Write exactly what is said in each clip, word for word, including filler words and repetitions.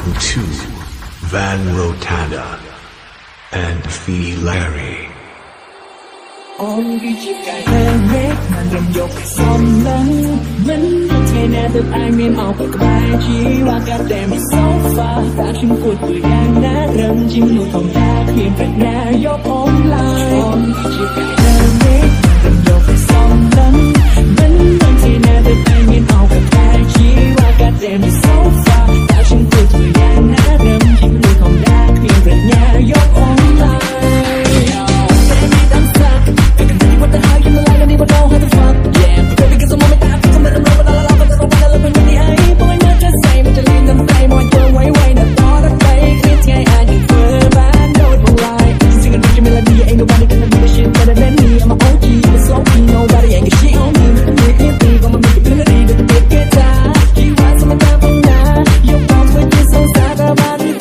Welcome to Van Rotana and Fee Larry. On ghi chip cài tên mét màn đầm dọc xóm lắng vẫn thế nào được ai miên học các bài chỉ qua các đêm sâu pha ta chim cuột tuổi đang đã râm chim nụ thòng ta khiến phải na gió ôm lại on ghi chip cài tên mét màn đầm dọc xóm lắng vẫn thế nào được ai miên học các bài chỉ qua các đêm sâu pha ta chim cuột tuổi đang đã râm chim nụ thòng ta khiến phải na gió ôm lại. What the hell you look like? I don't even know how to fuck. Yeah, baby, cause I'm on my time. I'm letting them know, but all I love is I don't wanna look in the eye. Boy, not just say, but you leave them play. More your way, way, not thought of fake. It's gay, I can feel it, but I know it won't lie. Singing with your melody, ain't nobody gonna do the shit better than me. I'm a O G, it's so key, nobody ain't got shit on me. Make me big, I'ma make it melody with the big guitar. She wants some of that from now. Your bombs with you so sad about it.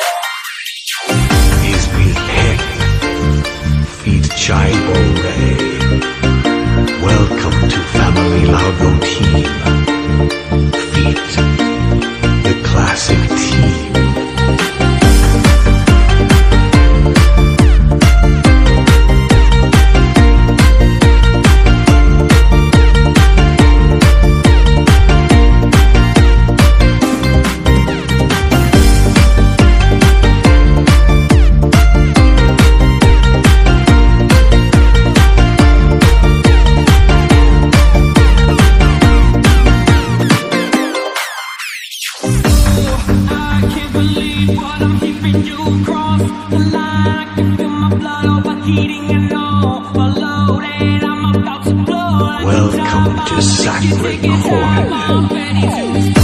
He's been hit. Feed Chibo Ray. Welcome to Family Logo Team. Feat the classic team. Welcome to Sacred Court.